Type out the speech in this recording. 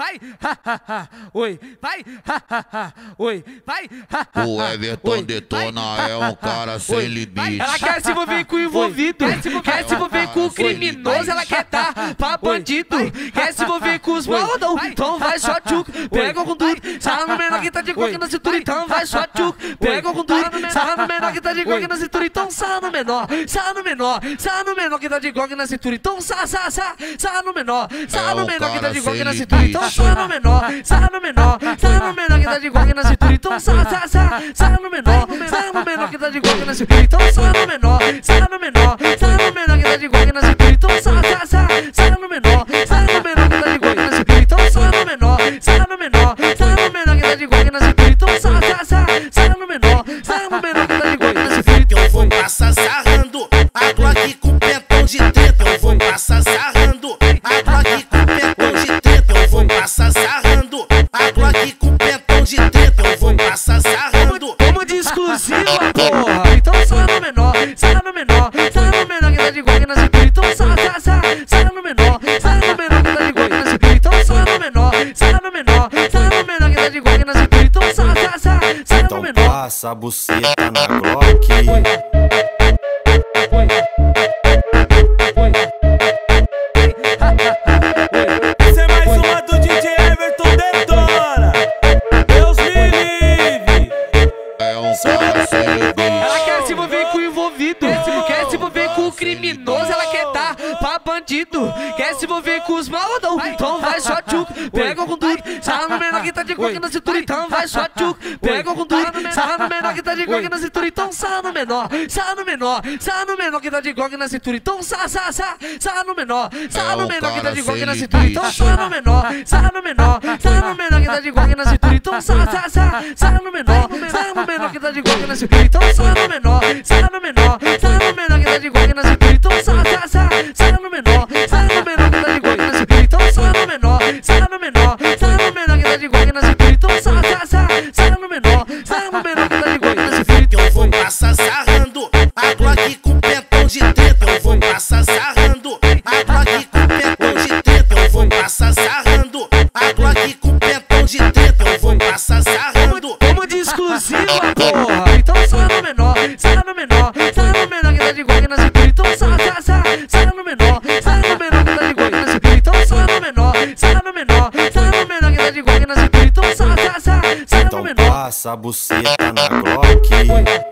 vai, oi, vai, oi, vai. O Everton Detona é um cara sem limite. Ela quer se envolver com o envolvido, quer se envolver com o criminoso, ela quer tá pra bandido, quer se envolver com os malandão, então vai só tchuc, pega com tudo, sarra no menor que tá de coque na cintura, então vai só tchuc, pega com tudo, sarra no menor que tá de coque na cintura, então sarra no menor, sarra no menor, sarra no menor que tá de coque na cintura, então sarra no menor, sarra no menor que tá de coque na cintura, então sarra no menor, sarra no menor, sarra no menor que tá de coque na cintura, então sarra no menor, sarra no menor que tá de coque na cintura, então sarra no menor, sarra no menor, sarra no menor que tá de coque na cintura, então sarra no menor, sarra no menor que tá de coque na cintura, então sarra no menor, sarra no menor, sarra no menor que tá de coque na cintura, então sarra no menor, sarra no menor que tá de coque na cintura, eu vou passar sarrando a Glock com pentão de treta, eu vou passar sarrando a Glock com pentão de treta, eu vou passar sarrando a Glock com pentão de treta, eu vou passar sarrando. Como de exclusiva, porra. Então sarra no menor, sarra no menor, sarra no menor que tá de coque na cintura, então sarra no menor, sarra no menor que tá de coque na cintura, então sarra no menor, sarra no menor, sarra no menor que tá de coque na cintura, então sarra no menor. Passa a buceta na Glock. Essa é mais uma do DJ Everton Detona. Deus me livre. É um cara sem limite. Ela quer se envolver com o envolvido, quer se envolver com o criminoso, ela quer tá pra bandido, quer se envolver com os malandão, então vai só tchuc, pega com tudo, sarra no menor que tá de coque na cintura, então vai só tchuc, pega com tudo, sarra no menor que tá de coque na cintura, então sarra no menor, sarra no menor, sarra no menor que tá de coque na cintura, então sarra no menor, sarra no menor que tá de coque na cintura, então sarra no menor, sarra no menor, sarra no menor que tá de coque na cintura, então sarra no menor, sarra no menor que tá de coque na cintura, então sarra no menor, sarra no menor, sarra no menor que tá de coque na cintura, então sarra no menor, sarra no menor que tá de coque na cintura, então sarra no menor, sarra no menor, sarra no menor que tá de coque na cintura, então sarra no menor, sarra no menor que tá de coque na cintura. Eu vou passar sarrando a Glock com pentão de treta, eu vou passar sarrando a Glock com pentão de treta, eu vou passar sarrando a Glock com pentão de treta, eu vou passar sarrando. Como de exclusiva, porra. Então sarra no menor, sarra no menor, sarra no menor que tá de coque na cintura, então sarra no menor, sarra no menor que tá de coque na cintura, então sarra no menor, sarra no menor, sarra no menor que tá de coque na cintura, então sarra no Então menor. passa a buceta na Glock.